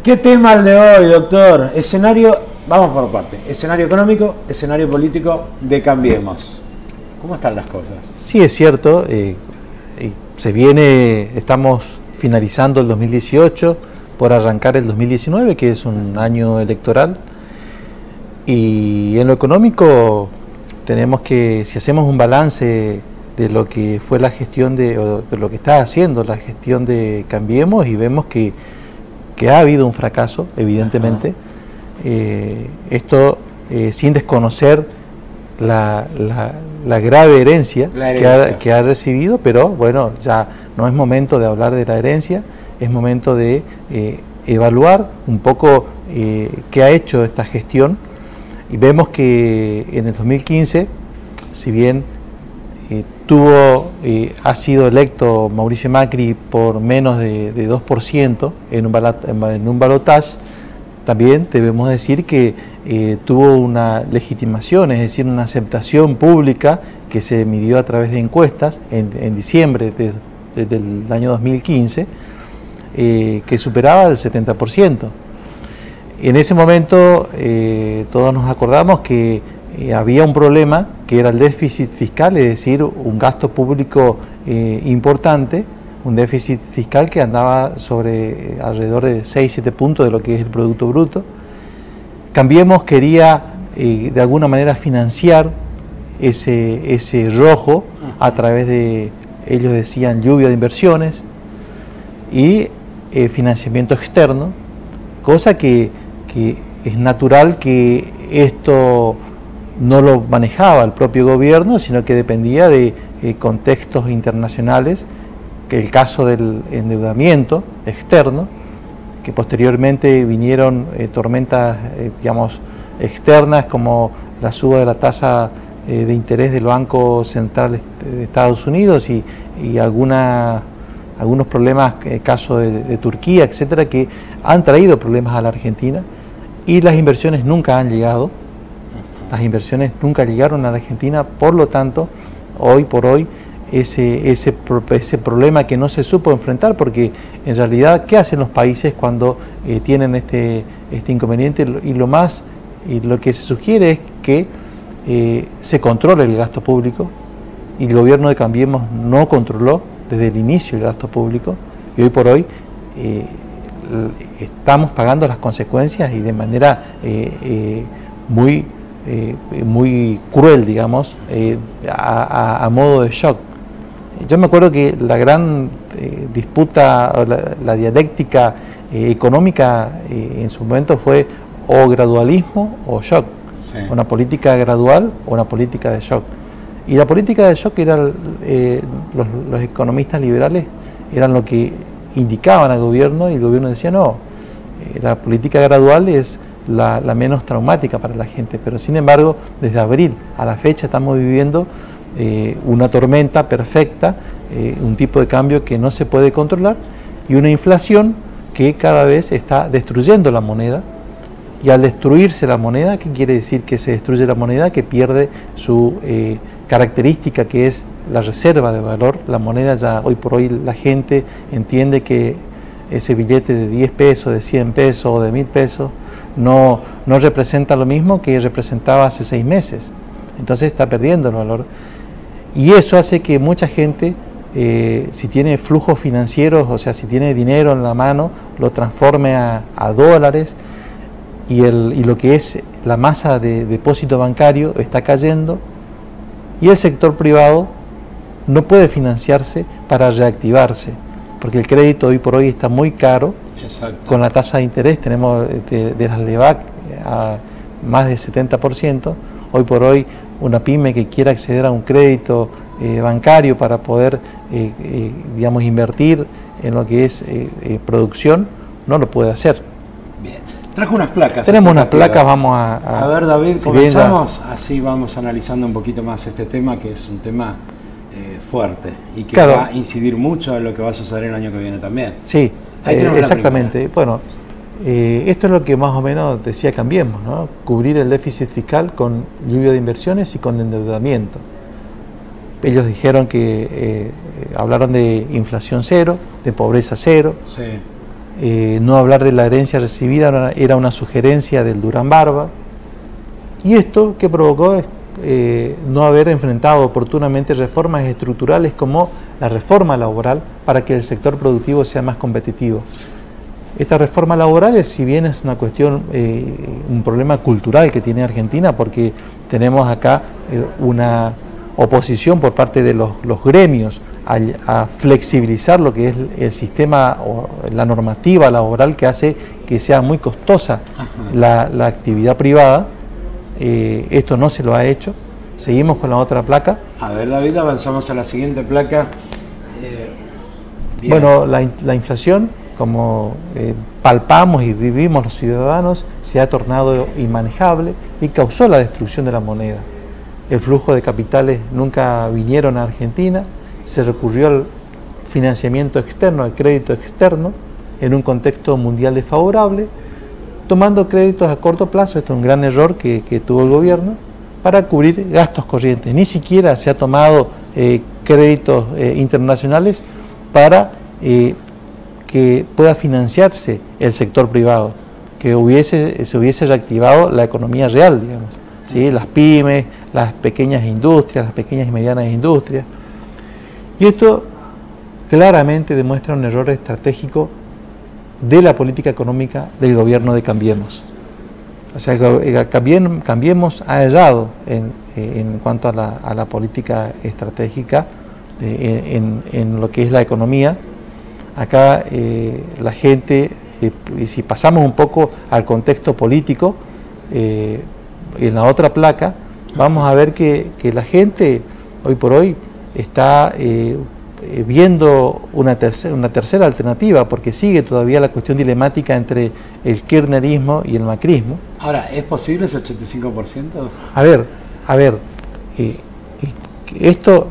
¿Qué tema el de hoy, doctor? Escenario, vamos por parte. Escenario económico, escenario político de Cambiemos. ¿Cómo están las cosas? Sí, es cierto. Estamos finalizando el 2018 por arrancar el 2019, que es un año electoral. Y en lo económico tenemos que, si hacemos un balance de lo que fue la gestión o de lo que está haciendo la gestión de Cambiemos, y vemos que ha habido un fracaso, evidentemente. Esto sin desconocer la grave herencia que ha recibido, pero bueno, ya no es momento de hablar de la herencia, es momento de evaluar un poco qué ha hecho esta gestión. Y vemos que en el 2015, si bien ha sido electo Mauricio Macri por menos de 2% en un balotaje, también debemos decir que tuvo una legitimación, es decir, una aceptación pública que se midió a través de encuestas en diciembre del año 2015, que superaba el 70%. En ese momento todos nos acordamos que había un problema que era el déficit fiscal, es decir, un gasto público importante, un déficit fiscal que andaba sobre alrededor de 6-7 puntos de lo que es el Producto Bruto. Cambiemos quería de alguna manera financiar ese rojo a través de, ellos decían, lluvia de inversiones y financiamiento externo, cosa que es natural que esto no lo manejaba el propio gobierno, sino que dependía de contextos internacionales, que el caso del endeudamiento externo, que posteriormente vinieron tormentas digamos, externas, como la suba de la tasa de interés del Banco Central de Estados Unidos y algunos problemas, caso de Turquía, etcétera, que han traído problemas a la Argentina, y las inversiones nunca han llegado. Las inversiones nunca llegaron a la Argentina, por lo tanto, hoy por hoy, ese problema que no se supo enfrentar, porque en realidad, ¿qué hacen los países cuando tienen este inconveniente? Y lo que se sugiere es que se controle el gasto público, y el gobierno de Cambiemos no controló desde el inicio el gasto público, y hoy por hoy estamos pagando las consecuencias, y de manera muy cruel, digamos, a modo de shock. Yo me acuerdo que la gran disputa, la dialéctica económica en su momento fue o gradualismo o shock, sí. Una política gradual o una política de shock. Y la política de shock era, los economistas liberales eran lo que indicaban al gobierno, y el gobierno decía no, la política gradual es la menos traumática para la gente. Pero sin embargo, desde abril a la fecha estamos viviendo una tormenta perfecta, un tipo de cambio que no se puede controlar, y una inflación que cada vez está destruyendo la moneda. Y al destruirse la moneda, ¿qué quiere decir que se destruye la moneda? Que pierde su característica, que es la reserva de valor. La moneda, ya hoy por hoy la gente entiende que ese billete de 10 pesos, de 100 pesos o de 1000 pesos no representa lo mismo que representaba hace 6 meses. Entonces está perdiendo el valor. Y eso hace que mucha gente, si tiene flujos financieros, o sea, si tiene dinero en la mano, lo transforme a dólares, y lo que es la masa de depósito bancario está cayendo, y el sector privado no puede financiarse para reactivarse, porque el crédito hoy por hoy está muy caro. Exacto. Con la tasa de interés tenemos de las LEVAC a más del 70%. Hoy por hoy una pyme que quiera acceder a un crédito bancario para poder digamos, invertir en lo que es producción, no lo puede hacer. Bien. Trajo unas placas. Tenemos unas placas, vamos a ver, David, comenzamos, así vamos analizando un poquito más este tema, que es un tema fuerte y que va a incidir mucho en lo que va a suceder el año que viene también. Sí, exactamente. Bueno, esto es lo que más o menos decía Cambiemos, ¿no? Cubrir el déficit fiscal con lluvia de inversiones y con endeudamiento. Ellos dijeron que hablaron de inflación cero, de pobreza cero. Sí. no hablar de la herencia recibida era una sugerencia del Durán Barba, y esto que provocó no haber enfrentado oportunamente reformas estructurales como la reforma laboral para que el sector productivo sea más competitivo. Esta reforma laboral, si bien es una cuestión, un problema cultural que tiene Argentina, porque tenemos acá una oposición por parte de los gremios a flexibilizar lo que es el sistema o la normativa laboral que hace que sea muy costosa la actividad privada. Esto no se lo ha hecho. Seguimos con la otra placa. A ver, David, avanzamos a la siguiente placa. Bueno, la inflación, como palpamos y vivimos los ciudadanos, se ha tornado inmanejable y causó la destrucción de la moneda. El flujo de capitales nunca vinieron a Argentina, se recurrió al financiamiento externo, al crédito externo, en un contexto mundial desfavorable, tomando créditos a corto plazo. Esto es un gran error que tuvo el gobierno, para cubrir gastos corrientes. Ni siquiera se ha tomado créditos internacionales para que pueda financiarse el sector privado, que se hubiese reactivado la economía real, digamos, ¿sí? Las pymes, las pequeñas industrias, las pequeñas y medianas industrias. Y esto claramente demuestra un error estratégico de la política económica del gobierno de Cambiemos. O sea, Cambiemos ha errado en cuanto a la política estratégica en lo que es la economía. Acá la gente, si pasamos un poco al contexto político, en la otra placa vamos a ver que la gente hoy por hoy está viendo una tercera alternativa, porque sigue todavía la cuestión dilemática entre el kirchnerismo y el macrismo. Ahora, ¿es posible ese 85%? A ver, esto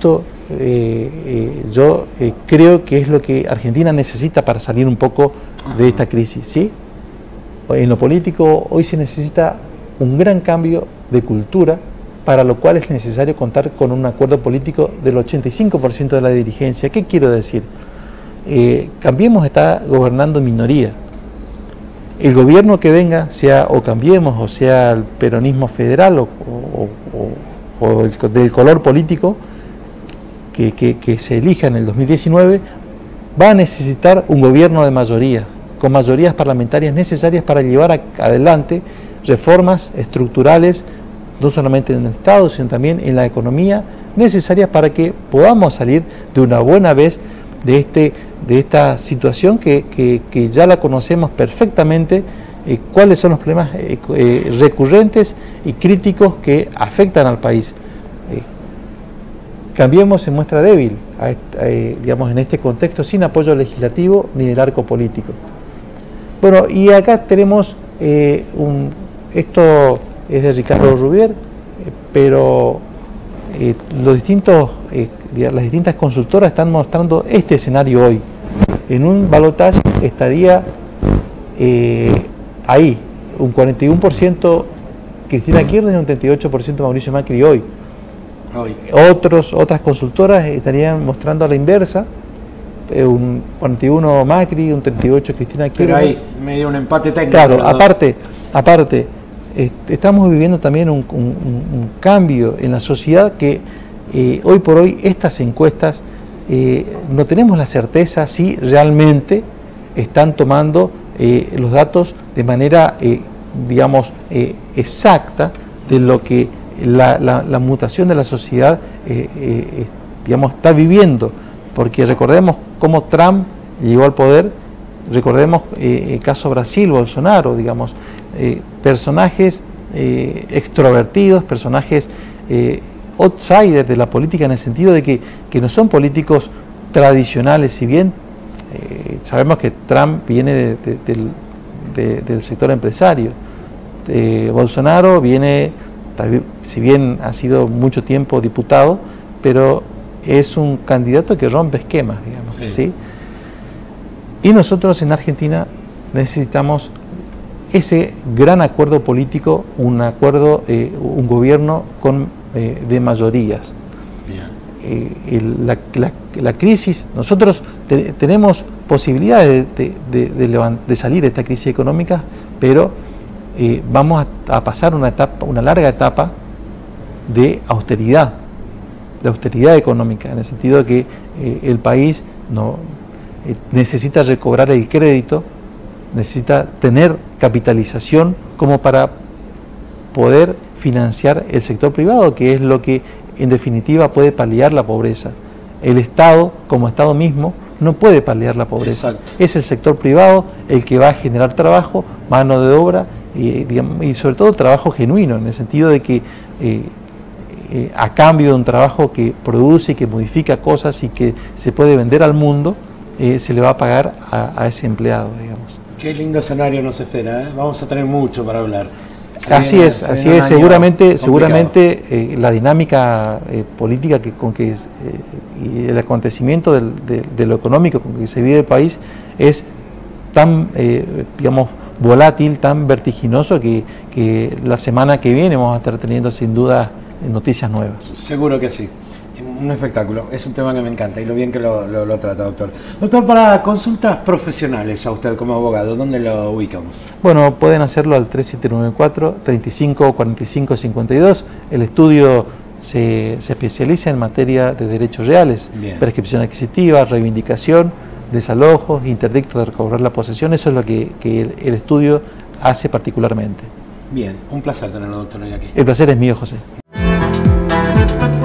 yo creo que es lo que Argentina necesita para salir un poco de esta crisis, ¿sí? En lo político hoy se necesita un gran cambio de cultura, para lo cual es necesario contar con un acuerdo político del 85% de la dirigencia. ¿Qué quiero decir? Cambiemos está gobernando en minoría. El gobierno que venga, sea o Cambiemos o sea el peronismo federal o del color político que se elija en el 2019, va a necesitar un gobierno de mayoría, con mayorías parlamentarias necesarias para llevar adelante reformas estructurales, no solamente en el Estado, sino también en la economía, necesarias para que podamos salir de una buena vez de esta situación que ya la conocemos perfectamente, cuáles son los problemas recurrentes y críticos que afectan al país. Cambiemos se muestra débil, digamos, en este contexto, sin apoyo legislativo ni del arco político. Bueno, y acá tenemos esto es de Ricardo Rubier, pero las distintas consultoras están mostrando este escenario hoy. En un balotaje estaría ahí, un 41% Cristina Kirchner y un 38% Mauricio Macri hoy. Otras consultoras estarían mostrando a la inversa, un 41 Macri, un 38 Cristina Kirchner. Pero hay medio un empate técnico. Claro, aparte, estamos viviendo también un cambio en la sociedad que hoy por hoy estas encuestas no tenemos la certeza si realmente están tomando los datos de manera, digamos, exacta de lo que la mutación de la sociedad digamos, está viviendo, porque recordemos cómo Trump llegó al poder, recordemos el caso Brasil, Bolsonaro, digamos, personajes extrovertidos, personajes outsiders de la política, en el sentido de que no son políticos tradicionales, si bien sabemos que Trump viene del sector empresario. Bolsonaro viene, si bien ha sido mucho tiempo diputado, pero es un candidato que rompe esquemas, digamos, ¿sí? Y nosotros en Argentina necesitamos ese gran acuerdo político, un gobierno de mayorías. la crisis, nosotros tenemos posibilidades de salir de esta crisis económica, pero vamos a pasar una larga etapa de austeridad económica, en el sentido de que el país necesita recobrar el crédito, necesita tener capitalización como para poder financiar el sector privado, que es lo que en definitiva puede paliar la pobreza. El Estado, como Estado mismo, no puede paliar la pobreza. Exacto. Es el sector privado el que va a generar trabajo, mano de obra y sobre todo trabajo genuino, en el sentido de que a cambio de un trabajo que produce y que modifica cosas y que se puede vender al mundo, se le va a pagar a ese empleado, digamos. Qué lindo escenario nos espera, ¿eh? Vamos a tener mucho para hablar. Así es. Seguramente la dinámica política y el acontecimiento de lo económico con que se vive el país es tan, digamos, volátil, tan vertiginoso que la semana que viene vamos a estar teniendo sin duda noticias nuevas. Seguro que sí. Un espectáculo, es un tema que me encanta y lo bien que lo trata, doctor. Doctor, para consultas profesionales a usted como abogado, ¿dónde lo ubicamos? Bueno, pueden hacerlo al 3794-354552. El estudio se especializa en materia de derechos reales, bien, prescripción adquisitiva, reivindicación, desalojos, interdicto de recobrar la posesión. Eso es lo que el estudio hace particularmente. Bien, un placer tenerlo, doctor, hoy aquí. El placer es mío, José.